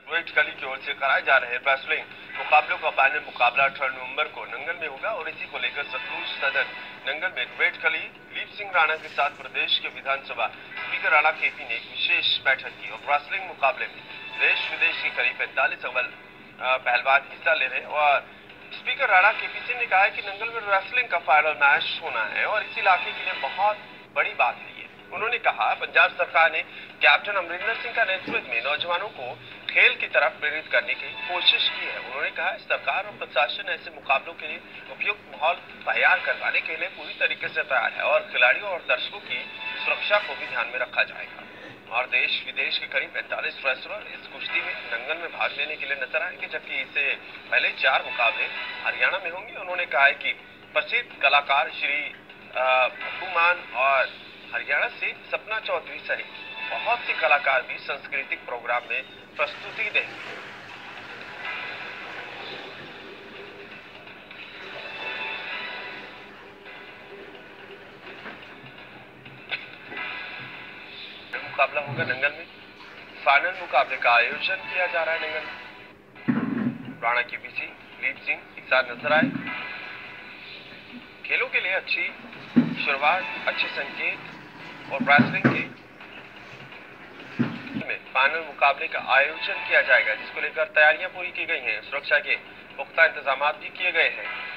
Wait खली की ओर से कराए जा रहे रेसलिंग मुकाबलों का फाइनल मुकाबला 18 नवंबर को नंगल में होगा और इसी को लेकर सतलुज सदन नंगल में वेट खली लीप सिंह राणा के साथ प्रदेश के विधानसभा स्पीकर राणा केपी ने एक विशेष बैठक की और रेसलिंग मुकाबले में देश विदेश के करीब 45 अव्वल पहलवान हिस्सा ले रहे और स्पीकर राणा केपी सिंह ने कहा कि नंगल में रेसलिंग का फाइनल मैच होना है और इस इलाके के लिए बहुत बड़ी बात है। उन्होंने कहा पंजाब सरकार ने कैप्टन अमरिंदर सिंह का नेतृत्व में नौजवानों को खेल की तरफ प्रेरित करने की कोशिश की है। उन्होंने कहा सरकार और प्रशासन ऐसे मुकाबलों के लिए उपयुक्त माहौल तैयार करवाने के लिए पूरी तरीके से तैयार है और खिलाड़ियों और दर्शकों की सुरक्षा को भी ध्यान में रखा जाएगा। और देश विदेश के करीब 45 रेसलर इस कुश्ती में नंगल में भाग लेने के लिए नजर आएंगे, जबकि इससे पहले 4 मुकाबले हरियाणा में होंगे। उन्होंने कहा है कि प्रसिद्ध कलाकार श्री भगुमान और हरियाणा से सपना चौधरी सहित बहुत से कलाकार भी सांस्कृतिक प्रोग्राम में प्रस्तुति देंगे। मुकाबला होगा नंगल में। फाइनल मुकाबले का आयोजन किया जा रहा है नंगल में। राणा केपी सिंह, लीप सिंह एक साथ नजर आए। खेलों के लिए अच्छी शुरुआत, अच्छे संकेत और रेसलिंग के में फाइनल मुकाबले का आयोजन किया जाएगा, जिसको लेकर तैयारियां पूरी की गई हैं। सुरक्षा के पुख्ता इंतजाम भी किए गए हैं।